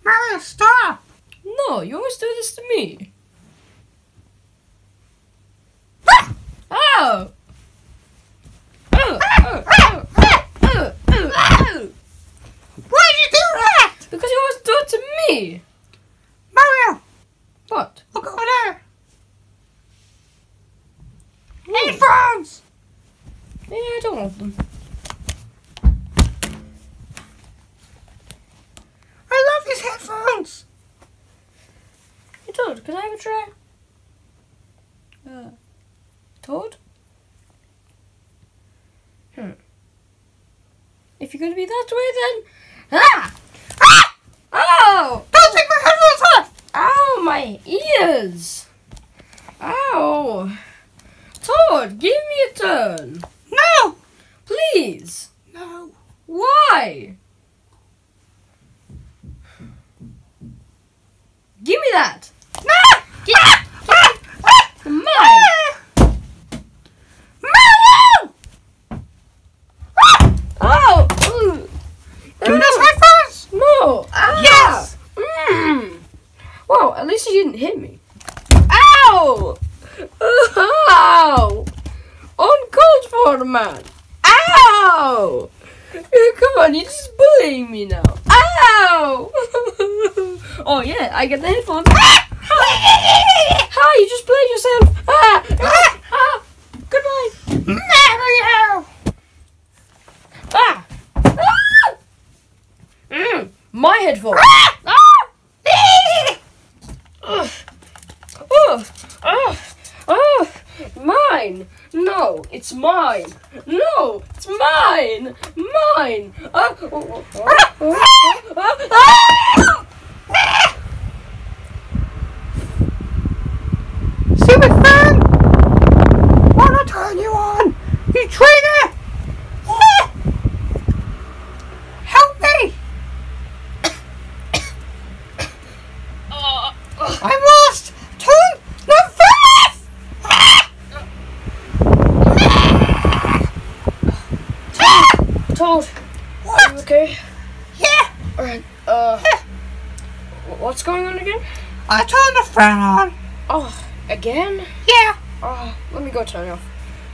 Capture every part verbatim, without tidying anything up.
Mario, stop! No, you always do this to me. Oh! Oh! Oh! Oh! Oh! Oh! Oh! Why did you do that? Because you always do it to me. Mario, What? look over there. Headphones! Yeah, I don't want them. I love these headphones. Hey, Toad, can I have a try? Uh, Toad? Hmm. If you're gonna be that way, then... Ah! Ah! Oh! Don't take my headphones off! Ow, my ears! Ow! Toad, give me a turn! No! Please! No. Why? Give me that! No! Give, Ah! give me mine! Mario! Oh! Ooh. Give me those headphones! No! Ah. Yes! Mm. Wow, at least you didn't hit me. Ow! Ow! Uncalled for, man! Ow! Come on, you're just bullying me now. Ow! Oh yeah, I get the headphones. Ah! Ah, you just played yourself. Ah! Ah! Ah! Goodbye. Mario! Ah! Ah! Mm, my headphones. Ah! Ah! Ugh. Ugh. Ugh. Ugh. Mine. No, it's mine. No, it's mine. Mine. Uh, oh, oh, oh, oh, oh, oh, ah! Stupid fan! Wanna turn you on? You traitor! Ah! Help me! Uh, uh, I'm lost! Turn the fast! Ah! Toad, What? are you okay? Yeah! Alright, uh, what's going on again? I turned the fan on. Oh, again? Yeah. Oh, let me go turn it off.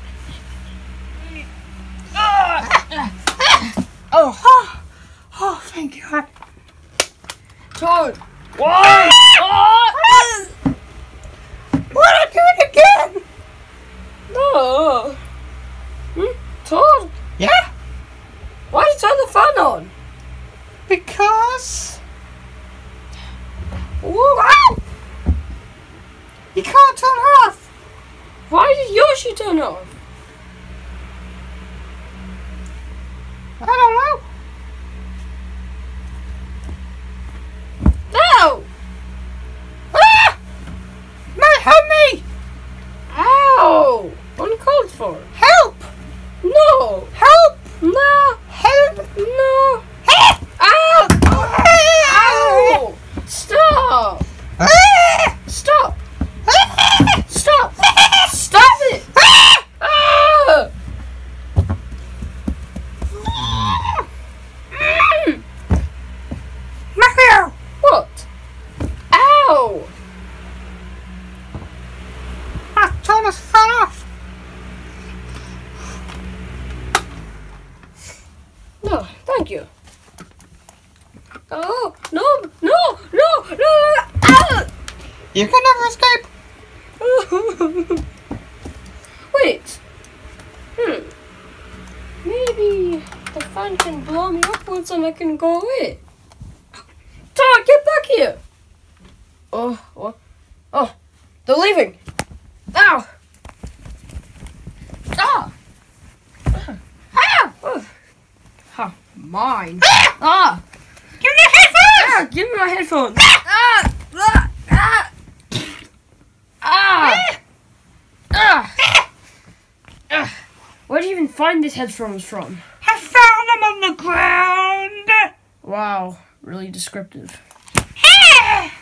Oh. Oh, oh thank God. Toad! Why? Oh! Wanna do it again? No! Hmm? Toad? Yeah. Why did you turn the fan on? Because Whoa. you can't turn off. Why did Yoshi turn it off? I don't know. No! Ah! Man, help me! Ow! Uncalled for. Help! No! Help! No! Help! No! Ah! Ow! Ah! Ow! Stop! Ah! Stop! Ah! Stop! Stop it! Ah! Ah! Mm. Mario! What? Ow! Ah, turn this fan off. No, thank you. Oh, no, no, no, no! Ah! You can never escape. Wait. Hmm. Maybe the fan can blow me upwards and I can go away. Todd, get back here! Oh, what? Oh, they're leaving. Ow! Ah! Ah! Oh. Ha, mine. Ah! Give me the headphones. Ah! Give me my headphones. Ah! Ah! Ah! Ah! Ah! Ah! Where do you even find these headphones from? I found them on the ground. Wow, really descriptive. Ah!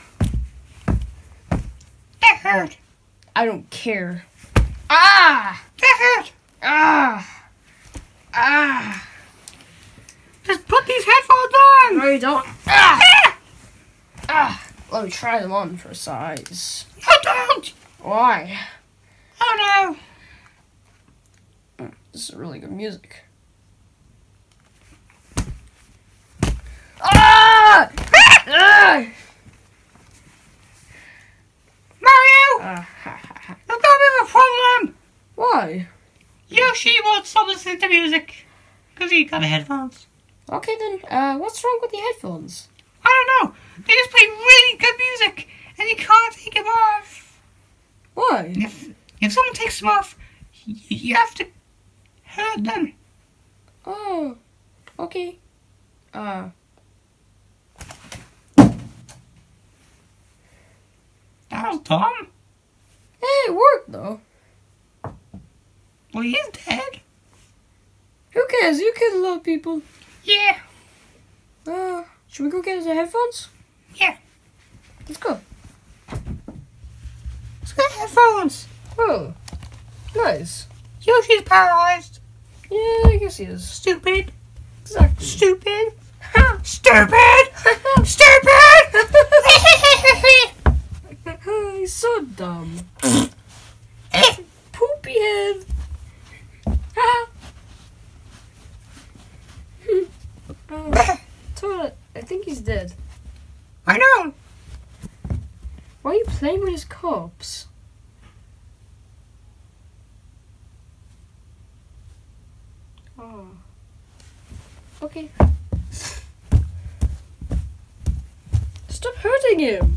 That hurt. I don't care. Ah! That hurt. Ah! Ah! Just put these headphones on. No, you don't. Ah! Ah! let me try them on for size. No, don't! Why? Oh no! This is really good music. Ah! Ah! Mario! Ah, ha, ha, ha. There's got a bit of a problem! Why? Yoshi won't stop listening to music. Because he got the headphones. Okay then, uh, what's wrong with the headphones? I don't know. They just play really good music. And you can't take them off. Why? If, if someone takes them off, you, you have to hurt them. Oh, okay. Uh... That was dumb. Hey, it worked though. Well, he is dead. Who cares? You killed a lot of people. Yeah. Uh, should we go get the headphones? Yeah. Let's go. Let's get headphones. Oh, nice. Yoshi's paralyzed. Yeah, I guess he is. Stupid. Exactly. Stupid. Stupid. Stupid. He's so dumb. Poopy head. uh, Toilet. I think he's dead. I know. Why are you playing with his corpse? Oh. Okay. Stop hurting him.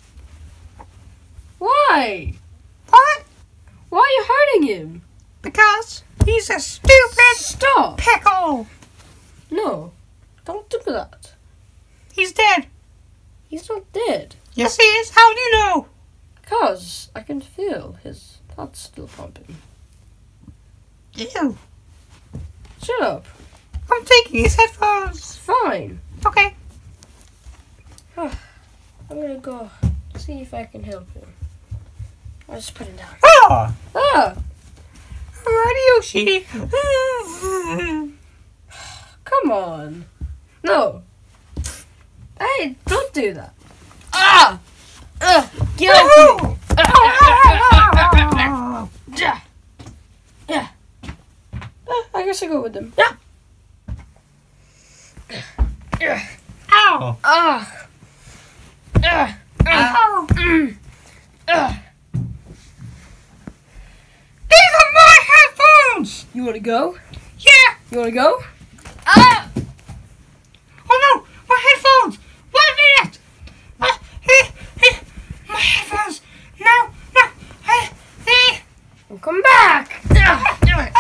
Why? What? Why are you hurting him? Because he's a stupid Stop. pickle. No. Don't do that. He's dead. He's not dead. Yes, he is. How do you know? Because I can feel his blood still pumping. Ew. Shut up. I'm taking his headphones. Fine. Okay. I'm gonna go see if I can help him. I'll just put him down. Oh. Ah! Alrighty, Yoshi. Come on. No. Hey, don't do that. Ah! Ugh, get off me. Yeah. Yeah. Uh, I guess I go with them. Yeah. Yeah. Ow. Ah. Ah. Ow. Mm. Ah. These are my headphones. You wanna go? Yeah. You wanna go? Ah! Oh no, my headphones. One minute. My, my headphones. No, no. Uh, uh, Well, come back. Ah.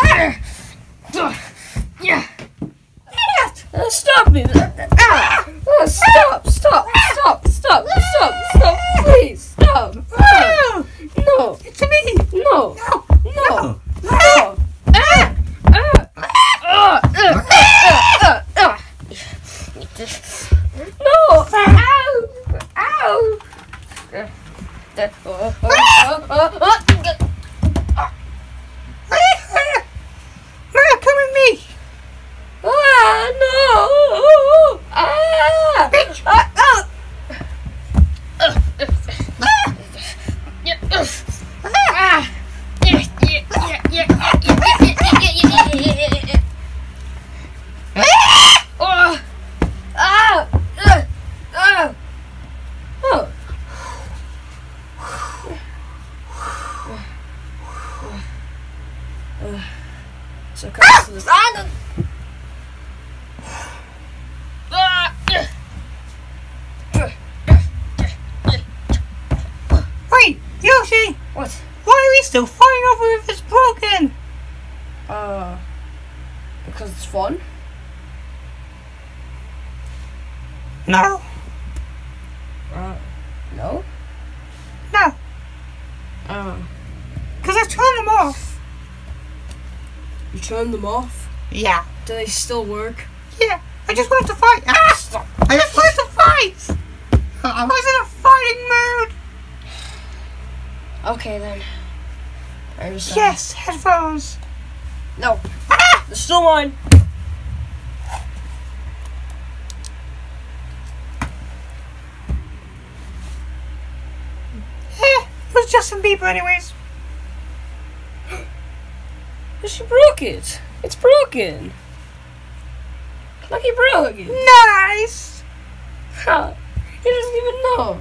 Yeah. Uh, stop me. Ah. Oh, stop, stop, stop, stop, stop, stop. Please, stop. Stop. No. It's me. No. No. No. No. Ah. Ah. Ah. Ah. Ah. Ah. No. Ow. Ow. Uh, oh, oh, oh, oh, oh. Mario, come with me. Ah, no! Ah! Bitch. Ah! Ah! Yeah. Ah! Yeah, yeah, yeah, yeah, yeah, yeah, yeah, yeah, yeah. Oh! Ah! Ah! Ah! Oh! So close to this. Ah! No. Wait, Yoshi. What? Why are we still fighting over if it's broken? Uh, because it's fun. No. Uh, no. No. Uh, Because I turned them off. you turn them off. Yeah. Do they still work? Yeah. I just wanted to fight. Ah! Stop. I just wanted to fight. I was in a fighting mood. Okay then. I understand. Yes, headphones. No. Ah! They're still mine. some people anyways. She broke it. It's broken. Look, he broke it. Nice. Huh. He doesn't even know.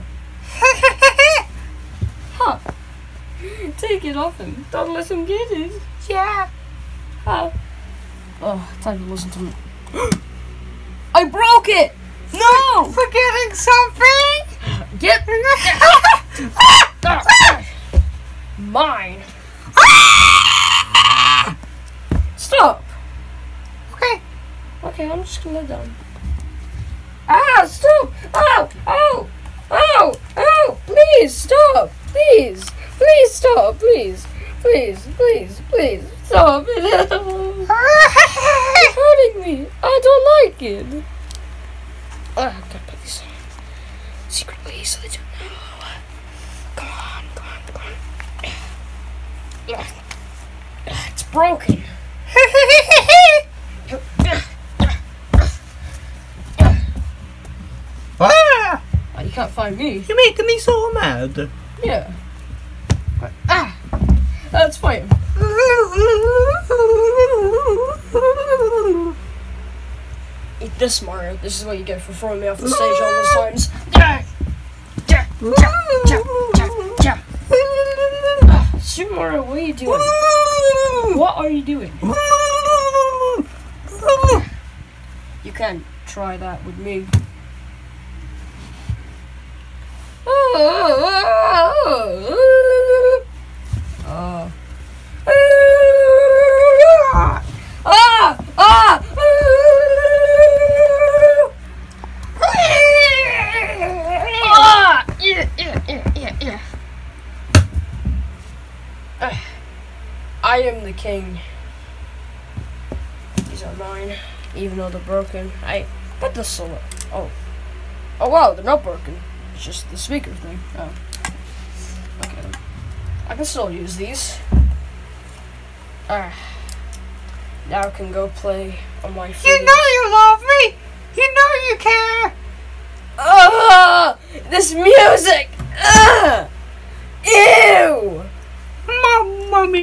Huh. Take it off him. Don't let him get it. Yeah. Huh. Oh, time to listen to me. I broke it. No. Forgetting something. Get. Mine. Stop. Okay. Okay, I'm just gonna let down. Ah, stop! Ow! Ow! Ow! Ow! Please stop! Please! Please stop! Please! Please! Please! Please! Stop it! It's hurting me! I don't like it! Ah, I'm gonna put this on secretly so they don't know. Come on, come on, come on. Ah, it's broken. Ah, Oh, you can't find me. you're making me so mad. Yeah. Ah! That's fine. Eat this, Mario. This is what you get for throwing me off the stage all those times. Ah, Super Mario, what are you doing? What are you doing? You can't try that with me. Uh. Ah! Ah! Ah! Yeah, yeah, yeah, yeah, yeah. I am the king. These are mine, even though they're broken. I put the solo. Oh. Oh wow, they're not broken. It's just the speaker thing. Oh. Okay. I can still use these. Ah. Now I can go play on my phone. You know you love me. You know you care. Ah! This music! Ah! Ew! Mom, mommy.